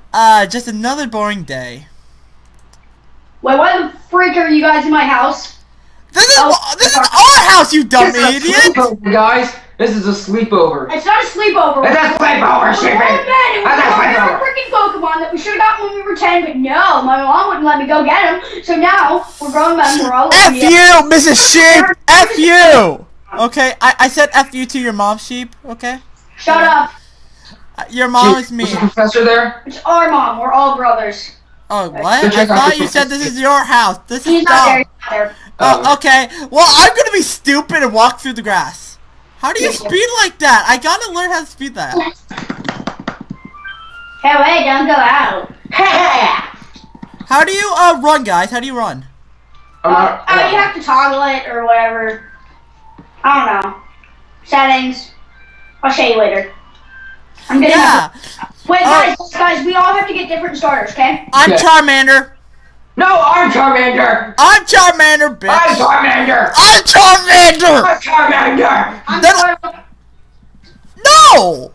Just another boring day. Wait, why the freak are you guys in my house? This is our house, you dumb idiot! Sleepover, guys. This is a sleepover. It's not a sleepover. It's a sleepover, Sheepy. It was a freaking Pokemon that we should have gotten when we were 10, but no, my mom wouldn't let me go get him. So now we're grown men. We're all F you, Mrs. Sheep. F you. Okay, I said F you to your mom, Sheep. Okay. Shut up. Your mom is me. Was the professor there? It's our mom. We're all brothers. Oh, what? I thought you said this is your house. This is He's not there. He's not there. Oh, okay. Well, I'm gonna be stupid and walk through the grass. How do you speed like that? I gotta learn how to speed that. Hey, wait, don't go out. How do you run, guys? How do you run? You have to toggle it or whatever. I don't know. Settings. I'll show you later. I'm gonna Wait, guys, we all have to get different starters, okay? I'm Charmander. No, I'm Charmander. I'm Charmander, bitch. I'm Charmander. I'm Charmander. I'm Charmander. No!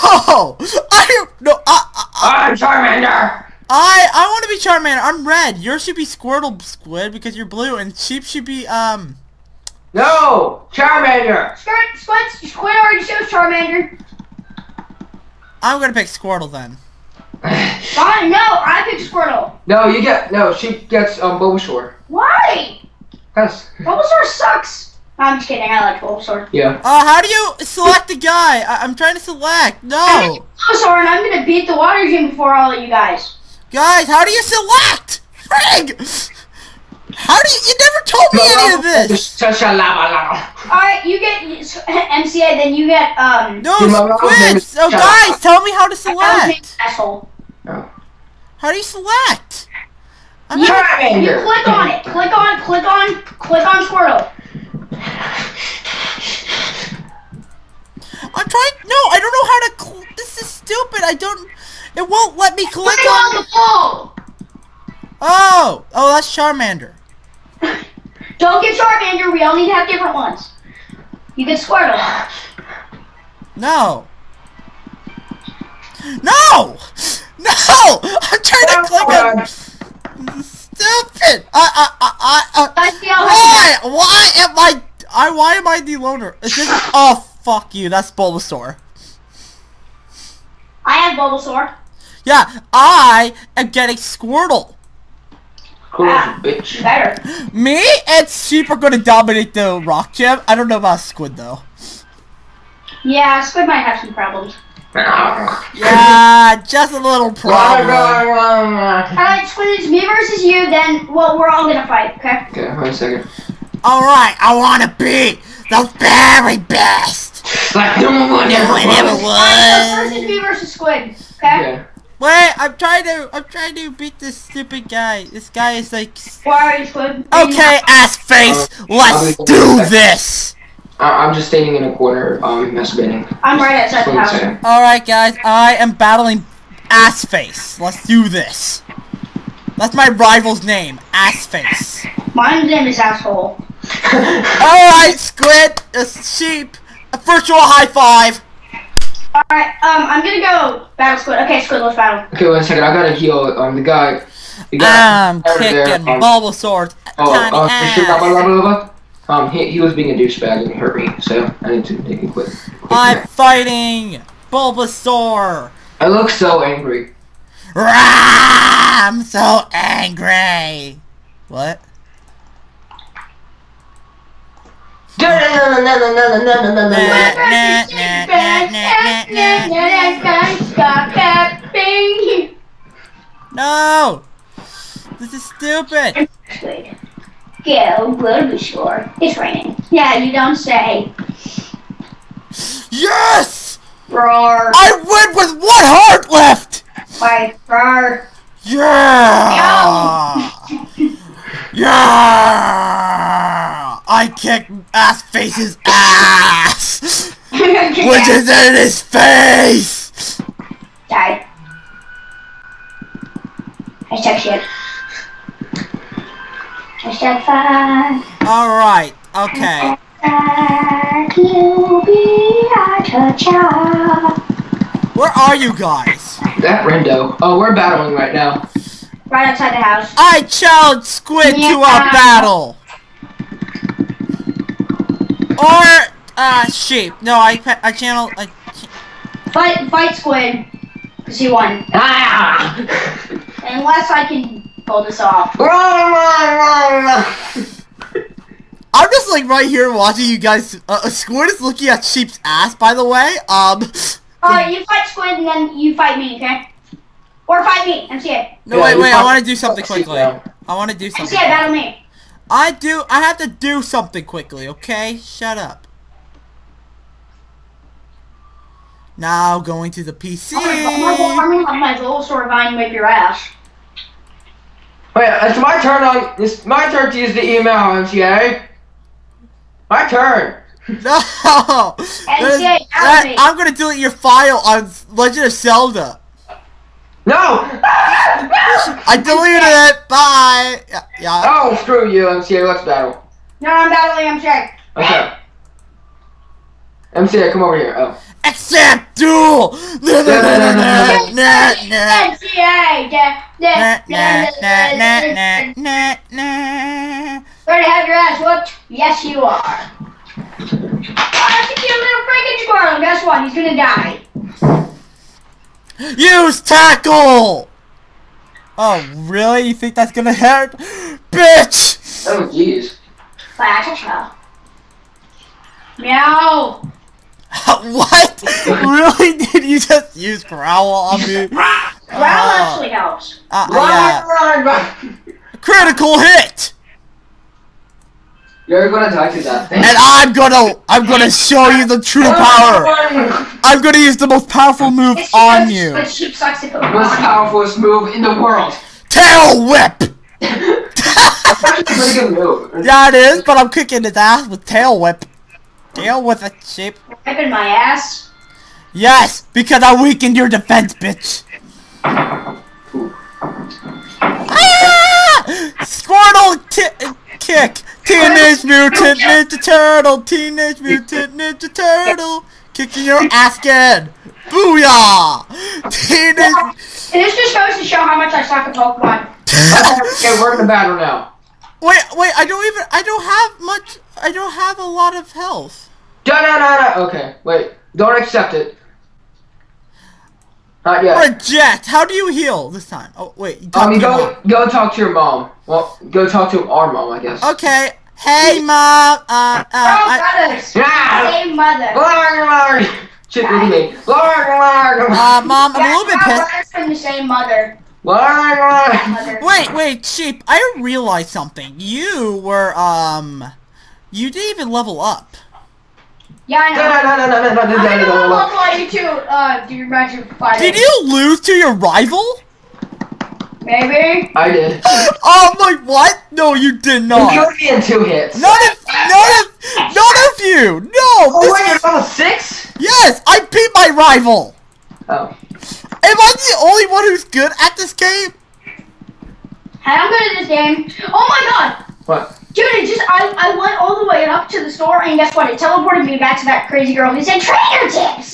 I'm Charmander. I want to be Charmander. I'm red. Yours should be Squirtle, Squid, because you're blue, and Sheep should be No, Charmander. Squid already shows Charmander. I'm gonna pick Squirtle then. Fine, no, I picked Squirtle. No, she gets Bulbasaur. Why? Yes. Bulbasaur sucks. No, I'm just kidding. I like Bulbasaur. Yeah. How do you select the guy? I'm trying to select. No. I picked Bulbasaur, and I'm gonna beat the water gym before all of you guys. Guys, how do you select? Frig! How do you never told me any of this? Alright, you get MCA, then you get No, Squid! So guys, tell me how to select. Asshole. Oh. How do you select? You click on it. Click on Squirtle. I'm trying. No, I don't know how to. This is stupid. It won't let me click on the ball. Oh, that's Charmander. Don't get Charmander. We all need to have different ones. You get Squirtle. No. I'm trying to click on. Stupid. Why am I the loner? Is this? Oh, fuck you. That's Bulbasaur. I have Bulbasaur. Yeah, I am getting Squirtle. Bitch. Better. Me and Sheep are gonna dominate the rock gym. I don't know about Squid though. Yeah, Squid might have some problems. Yeah, just a little problem. Alright, Squid, it's me versus you, then, well, we're all gonna fight, okay? Okay, wait a second. Alright, I wanna be the very best. Like no one ever was. Alright, so first it's me versus Squid, okay? Yeah. Wait, I'm trying to beat this stupid guy. This guy is like. Why are you, Squid? Okay, ass face, let's do this. I'm just standing in a corner, masturbating. I'm right outside the house. Alright, guys, I am battling ass face. Let's do this. That's my rival's name, ass face. My name is Asshole. Alright, Squid, Sheep, a virtual high five. Alright, I'm gonna go battle Squid. Okay, Squid, let's battle. Okay, wait a second. I gotta heal the guy. I'm kicking Bulbasaur's tiny ass. He was being a douchebag and he hurt me, so I need to make him quit. I'm fighting Bulbasaur. I look so angry. I'm so angry. What? No! This is stupid! Go, Bulbasaur. It's raining. Yeah, you don't say. Yes! Roar. I win with 1 heart left! Wait, roar. Yeah! Yeah! I kicked ass face's ass! Which is in his face! Die. Hashtag shit. Hashtag fun. Alright, okay. Where are you guys? That Rendo. Oh, we're battling right now. Right outside the house. I challenge Squid to a battle. Or Sheep. No, I channel. Fight Squid, cause he won. Ah! Unless I can pull this off. I'm just like right here watching you guys. Squid is looking at Sheep's ass, by the way. You fight Squid and then you fight me, okay? Or fight me, MCA. No, wait. I want to do something quickly. I want to do something. MCA, battle me. I have to do something quickly, okay? Shut up. Now going to the PC. I'm gonna my little sword vine whip your ass. Wait, it's my turn it's my turn to use the email, MCA. My turn. No. MCA, I'm gonna delete your file on Legend of Zelda. No. I deleted it. Bye. Yeah. Oh, screw you, MCA. Let's battle. No, I'm battling MCA. Okay. MCA, come over here. Oh. Accept duel! Ready to have your ass whooped? Yes, you are. I think you're a little freaking squirrel. Guess what? He's gonna die. Use tackle! Oh, really? You think that's gonna hurt? Bitch! Oh, jeez. Meow. What? Really? Did you just use growl on me? Growl actually helps. Yeah. Critical hit! You're gonna die to that thing. And I'm gonna show you the true power! I'm gonna use the most powerful move on you! But Sheep sucks at Pokemon. Most powerful move in the world. Tail whip! That's a pretty good move. Yeah, it is, but I'm kicking his ass with tail whip. Deal with it, Sheep. You're whipping my ass? Yes, because I weakened your defense, bitch. Ah! Squirtle kick. Teenage Mutant Ninja Turtle. Teenage Mutant Ninja Turtle. Kicking your ass again. Booyah! Teenage. And this just goes to show how much I suck at Pokemon. Okay, we're in the battle now. Wait, I don't have a lot of health. Okay, wait. Don't accept it. Not yet. Reject. How do you heal this time? Oh, wait. You go talk to your mom. Well, go talk to our mom, I guess. Okay. Hey, Mom. Brothers. Same mother. Shit with me. Mom, I'm a little bit pissed. Brothers from the same mother. Wait, Sheep. I realized something. You were, you didn't even level up. Yeah, I know. I'm gonna level you too. Do you imagine fighting? Did you lose to your rival? Maybe. I did. Oh my, what? No, you did not. You killed me in 2 hits. None of you. No. Oh, wait, you're on 6? Yes, I beat my rival. Oh. Am I the only one who's good at this game? Hey, I'm good at this game. Oh my god. What? Dude, I went all the way up to the store, and guess what? It teleported me back to that crazy girl who said trainer tips!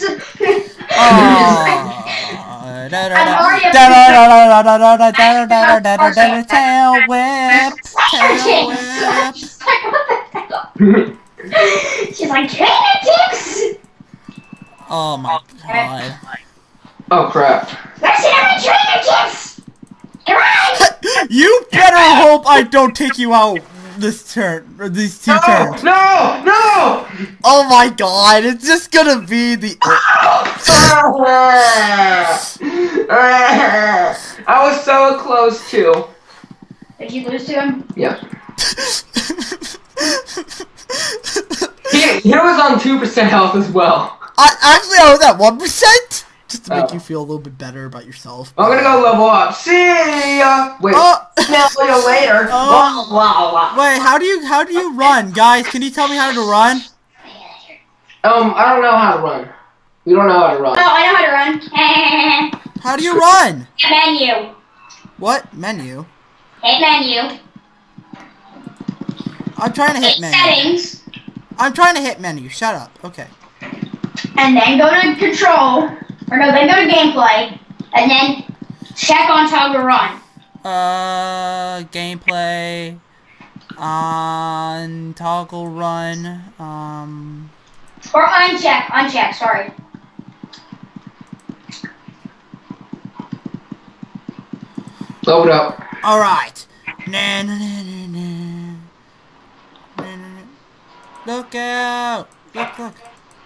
Tail whip. She's like, trainer tips! Oh my god. Oh crap. Listen to me, trainer tips! Come on! You better hope I don't take you out this turn, or these 2 turns. No! Oh my god, it's just gonna be the... I was so close to. Did you lose to him? Yeah. He was on 2% health as well. Actually, I was at 1%! Just to make you feel a little bit better about yourself. I'm gonna go level up. See ya! Wait, see you later. Wait, how do you run? Guys, can you tell me how to run? I don't know how to run. We don't know how to run. Oh, I know how to run. How do you run? Menu. What? Menu? Hit menu. I'm trying to hit menu. Settings. I'm trying to hit menu. Shut up. Okay. And then go to control. Or no, then go to gameplay. And then check on toggle run. Gameplay. On toggle run. Or uncheck, sorry. Load up. Alright. Look out! Look.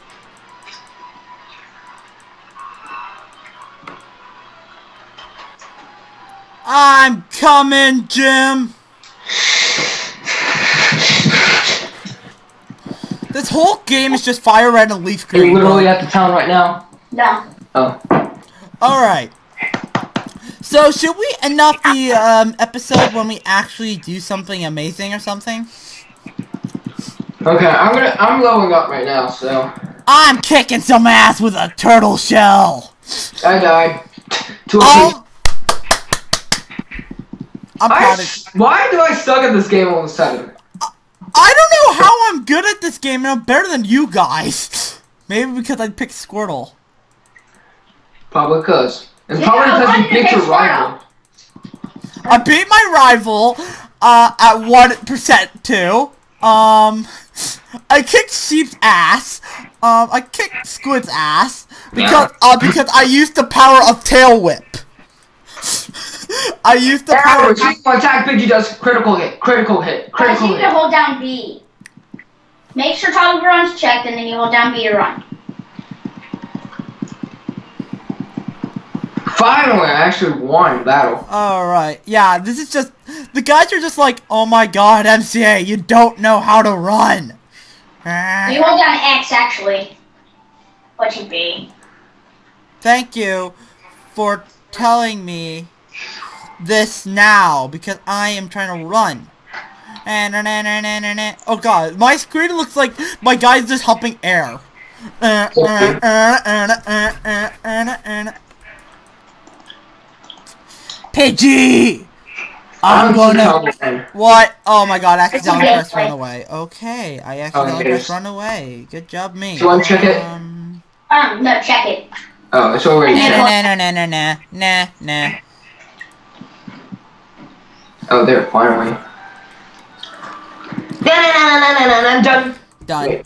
I'm coming, Jim! This whole game is just fire red and leaf green. Are you literally at the town right now? No. Oh. Alright. So, should we end off the episode when we actually do something amazing or something? Okay, I'm blowing up right now, so. I'm kicking some ass with a turtle shell! I died. I'm proud of Why do I suck at this game all of a sudden? I don't know how I'm good at this game and I'm better than you guys. Maybe because I picked Squirtle. Probably because. And probably because you picked your rival. I beat my rival at 1% too. I kicked Sheep's ass. I kicked Squid's ass because I used the power of Tail Whip. I used the power. Attack Pidgey does critical hit. You need to hold down B. Make sure toggle run's checked, and then you hold down B to run. Finally, I actually won battle. Alright, yeah, this is just... The guys are just like, oh my god, MCA, you don't know how to run. You hold down X, actually. What should be. Thank you for telling me this now, because I am trying to run. Oh god, my screen looks like my guy's just humping air. Pidgey! I'm gonna... What? Oh my god, I accidentally pressed run away. Okay, I accidentally pressed run away. Good job, me. Do you want to check it? No, check it. Oh, it's already checked. Nah. Oh, there, finally. Done.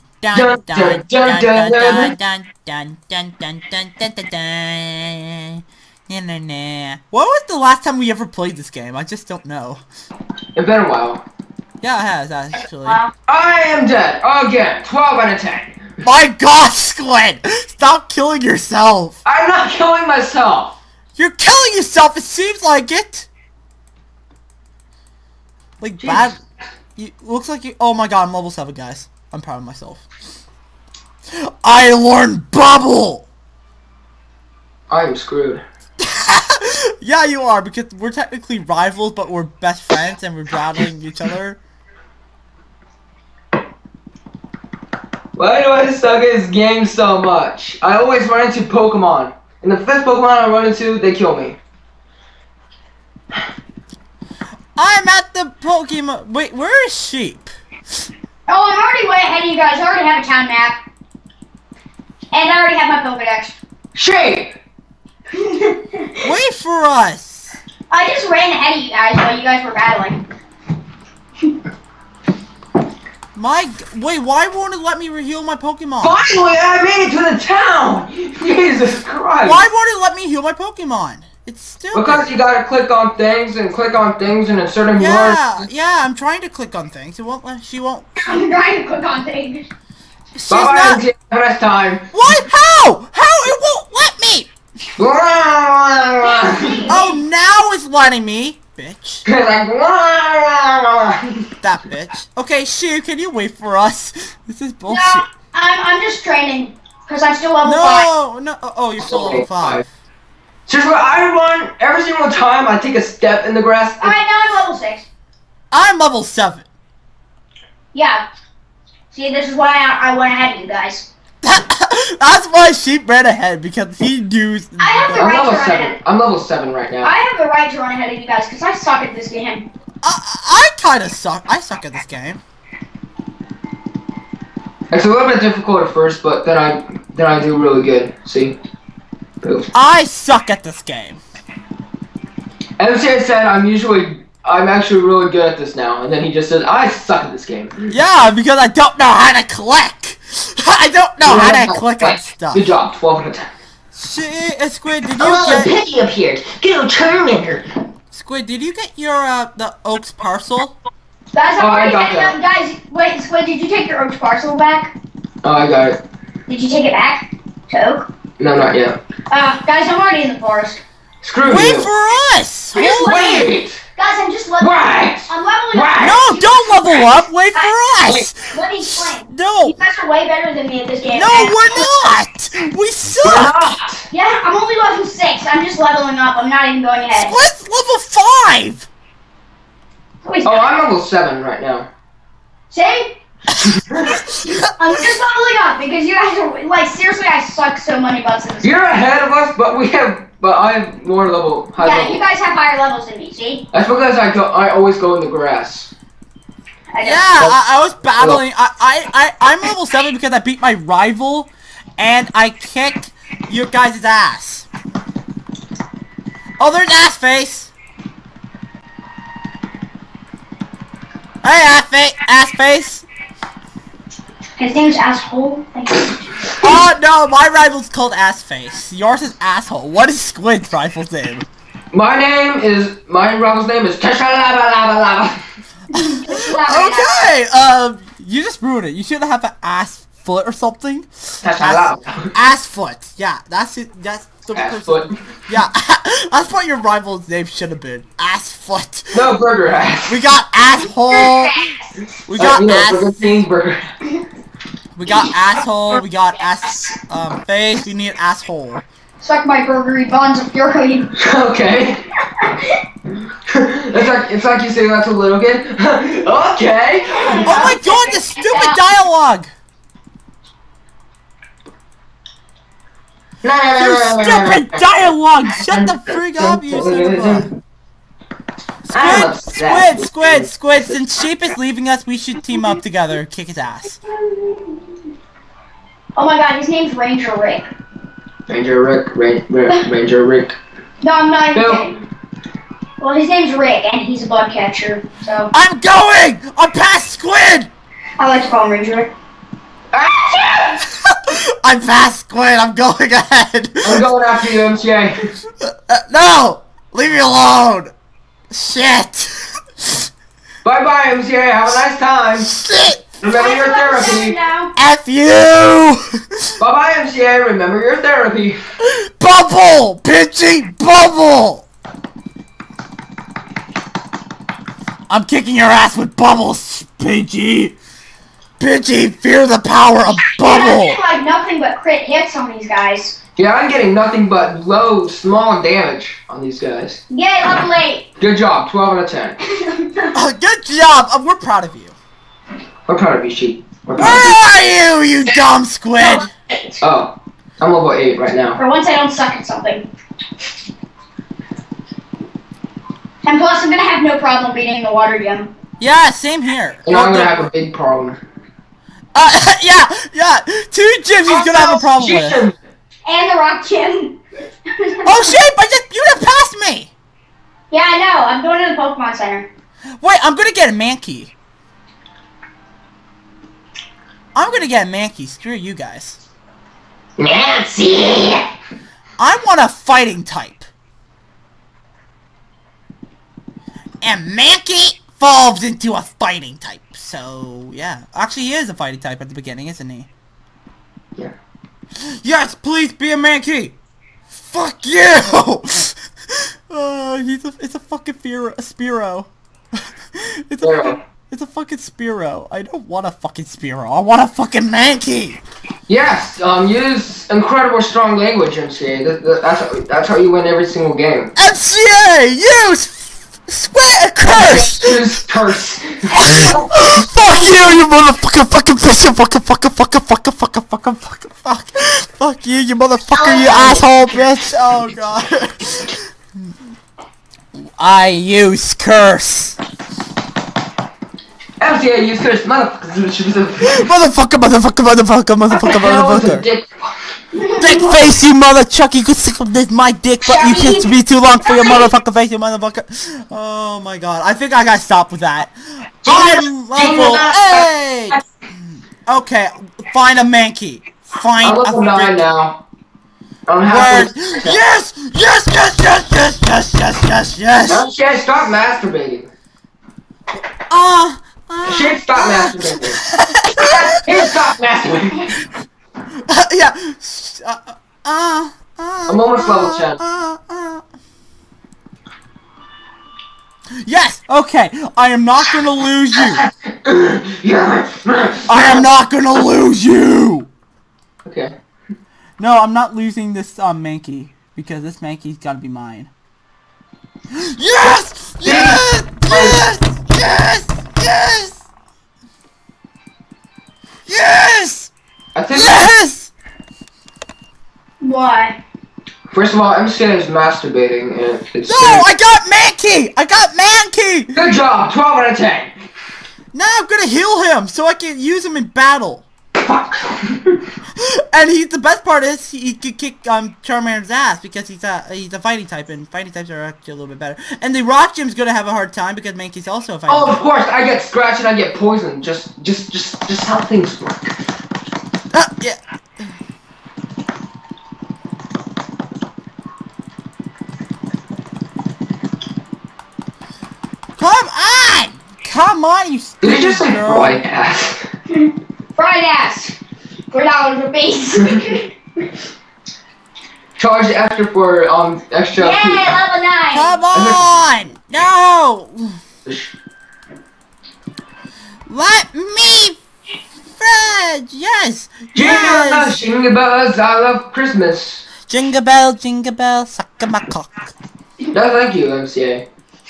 What was the last time we ever played this game? I just don't know. It's been a while. Yeah, it has, actually. I am dead. Again. 12 out of 10. My god, Squid! Stop killing yourself! I'm not killing myself! You're killing yourself, it seems like it! Like, jeez. Bad... looks like you... Oh my god, I'm level 7, guys. I'm proud of myself. I learned Bubble! I'm screwed. Yeah, you are, because we're technically rivals, but we're best friends, and we're battling each other. Why do I suck at this game so much? I always run into Pokemon. And the first Pokemon I run into, they kill me. I'm at the Pokemon... Wait, where is Sheep? Oh, I'm already way ahead of you guys. I already have a town map. And I already have my Pokedex. Sheep! Wait for us! I just ran ahead of you guys while you guys were battling. Wait, why won't it let me heal my Pokemon? Finally, I made it to the town! Jesus Christ! Why won't it let me heal my Pokemon? It's still... Because you gotta click on things and a certain word. Yeah, I'm trying to click on things. It won't let... She won't... I'm trying to click on things. Bye-bye, have a nice time. What? How? How? It won't let me! Oh, now it's letting me. Bitch. That bitch. Okay, Sheep, can you wait for us? This is bullshit. No, I'm just training. Because I'm still level 5. No. Oh, you're still level 5. Seriously, I run every single time I take a step in the grass. Alright, now I'm level 6. I'm level 7. Yeah. See, this is why I went ahead of you guys. That's why Sheep ran ahead, because he knew... I have the right to run ahead. I'm level 7 right now. I have the right to run ahead of you guys, because I suck at this game. I kinda suck. I suck at this game. It's a little bit difficult at first, but then I do really good. See? Boo. I suck at this game. MCA said I'm actually really good at this now, and then he just said I suck at this game. Yeah, because I don't know how to click. I don't know how to click on stuff. Good job, 12 out of 10. Squid, did you Oh, Piggy appeared. Go Charmander. Squid, did you get your the Oaks parcel? Guys, I'm already got heading up. Guys, wait, Squid, did you take your Oaks parcel back? Oh, I got it. Did you take it back to Oak? No, not yet. Guys, I'm already in the forest. Screw Wait you. for us! Wait! Guys, I'm just leveling What? up. I'm leveling up. What? No, don't level up! Wait for us! Let me explain. No! You guys are way better than me at this game. No, we're not! We We're suck! not. Yeah, I'm only level 6. I'm just leveling up. I'm not even going ahead. Squid's level 5! Wait, Oh, I'm level 7 right now. See? I'm just leveling up because you guys are, like, seriously, I suck so many butts in this You're ahead of us, but I have more high Yeah, level. you guys have higher levels than me, see? That's because I always go in the grass. I Yeah, I was battling. I'm level 7 because I beat my rival and I kicked your guys' ass. Oh, there's ass face. Hey, ass face. His name's Asshole. Thank you. Oh no, my rival's called ass face. Yours is asshole. What is Squid's rival's name? My rival's name is Tesha Lava Lava Lava. Okay, you just ruined it. You should have an ass foot or something. Tesha Lava. Ass foot. Yeah, that's it. That's the Ass foot. Yeah, that's what your rival's name should have been. Ass foot. No, burger ass. We got asshole. We got ass. Burger. We got asshole. We got ass face. We need asshole. Suck my burgery bonds of fury. Okay. it's like you say that to little kid. Okay. Oh my god, this stupid dialogue. You stupid dialogue! Shut the freak up, you son of a... Squid! Since Sheep is leaving us, we should team up together, kick his ass. Oh my god, his name's Ranger Rick. Ranger Rick. No, I'm not even No. kidding. Well, his name's Rick, and he's a bug catcher, so... I'm going! I'm past Squid! I like to call him Ranger Rick. I'm past Squid, I'm going ahead! I'm going after you, MCA. No! Leave me alone! Shit! Bye-bye, MCA. Have a nice time. Shit! Remember your therapy. Now. F you! Bye-bye, MCA. Remember your therapy. Bubble! Pinchy bubble! I'm kicking your ass with bubbles, Pinchy! Pinchy, fear the power of bubble! I'm getting like nothing but crit hits on these guys. Yeah, I'm getting nothing but low, small damage on these guys. Yay, level 8. Good job. 12 out of 10. Good job! We're proud of you. We're proud of you, Sheep. We're Where proud of are you, you dumb squid? you. Oh, I'm level 8 right now. For once I don't suck at something. And plus, I'm gonna have no problem beating the water gym. Yeah, same here. And I'm gonna have a big problem. yeah. 2 gyms he's gonna have a problem with. And the rock gym. Oh shit! You just passed me! Yeah, I know. I'm going to the Pokemon Center. Wait, I'm gonna get a Mankey. I'm gonna get a Mankey. Screw you guys. Nancy. I want a fighting type. And Mankey evolves into a fighting type. So, yeah. Actually, he is a fighting type at the beginning, isn't he? Yeah. Yes, please be a Mankey! Fuck you! It's a fucking Spearow. It's a fucking Spearow. I don't want a fucking Spearow. I want a fucking Mankey! Yes, use incredible strong language, MCA. That's how you win every single game. MCA! Use sweat curse! Use curse. Fuck you motherfucker! Fuck you, you motherfucker, you asshole, bitch! Oh god. I use curse. MCA, use curse, motherfucker. Motherfucker. Dick face, you mother Chuck! You could stick with my dick, but you kissed me too long for your motherfucking face, you motherfucker! Oh my god, I think I gotta stop with that. I'm level 8! Okay, find a Mankey. Find a level 9 now. Word. Yes! Yes! Yes! Yes! Yes! Yes! Yes! Yes! Yes! No, Shay, stop masturbating. Shay, stop masturbating. Here, stop masturbating. Yeah. I'm almost level 10. Yes! Okay, I am not gonna lose you! I am not gonna lose you! Okay. No, I'm not losing this Mankey, because this Mankey's gotta be mine. Yes! Yes! Yes! Yes! Yes! Yes! I think Yes! Why? First of all, MCA is masturbating, and it's... No, I got Mankey! I got Mankey! Good job! 12 out of 10! Now I'm gonna heal him, so I can use him in battle. Fuck! And the best part is he could kick Charmander's ass because he's a fighting type, and fighting types are actually a little bit better. And the Rock Gym's gonna have a hard time because Mankey's also a fighting type. Oh, of course! I get scratched and I get poisoned. Just how things work. Yeah. Come on! Come on, you stupid Did you just say girl. fried ass? Fried ass. $4 a piece. Charge extra for extra. Yeah, level 9. Come on! No! Let me Fred! Yes! Yes! Jingle bells, I love Christmas. Jingle bell, suck my cock. No, thank you, MCA.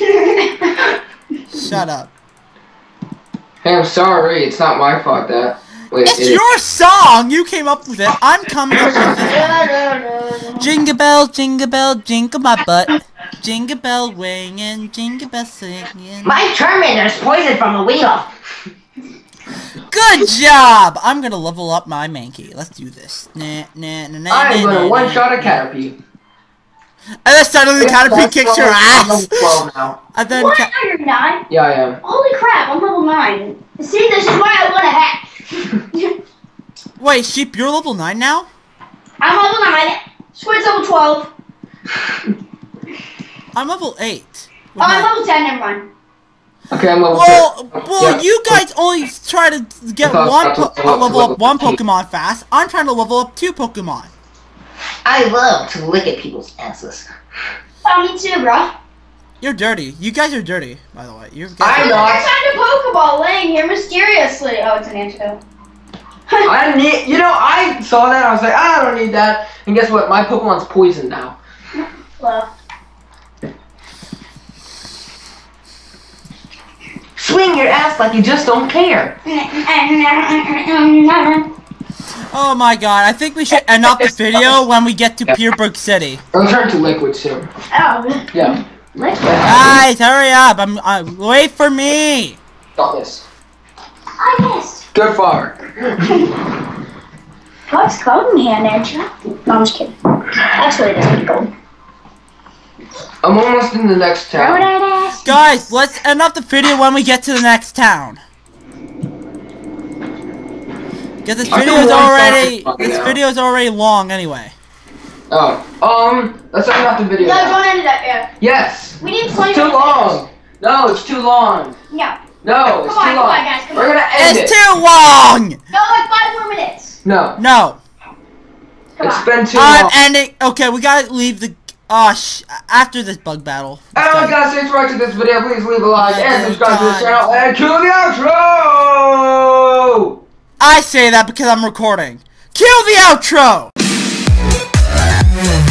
Shut up. Hey, I'm sorry. It's not my fault that. Wait, It's your song! You came up with it. I'm coming up with it. Jingle bell, jingle my butt. Jingle bell ringing, jingle bell singing. My Charmander's poisoned from the wheel. Good job! I'm gonna level up my Mankey. Let's do this. I'm gonna one-shot a Caterpie. And then suddenly the Caterpie kicks your ass! Now. And then What? No, you're not. Yeah, I am. Holy crap, I'm level 9. See, this is why I want to hack. Wait, Sheep, you're level 9 now? I'm level 9. Squid's level 12. I'm level 8. Oh, I'm level 10, never mind. Okay, I'm level 10. Well, you guys only try to get level up one Pokemon fast. I'm trying to level up 2 Pokemon. I love to lick at people's asses. Oh, me too, bro. You're dirty. You guys are dirty, by the way. I'm not. I found a Pokeball laying here mysteriously. Oh, it's an antidote. I need. You know, I saw that. I was like, I don't need that. And guess what? My Pokemon's poisoned now. Well. Swing your ass like you just don't care. Oh my god, I think we should end off the video when we get to Purebrook City. I'll turn to liquid soon. Oh. Yeah. Guys, hurry up! Wait for me. Got this. I missed. Good far. What's code in hand there, Chuck? No, I'm just kidding. Actually, it doesn't go. I'm almost in the next town. Guys, let's end off the video when we get to the next town. Because this video is already long anyway. Oh, let's end off the video. No, don't end it up yet. Yes. We need 20 It's too long. No, it's too long. Yeah. No, it's too long. Come on, guys, come on. We're gonna end it. It's too long! No, like 5 more minutes. No. No. It's been too I'm long. ending. Okay, we gotta leave the. After this bug battle. Alright guys, thanks for watching this video. Please leave a like and subscribe to the channel and cue the outro! I say that because I'm recording. Kill the outro!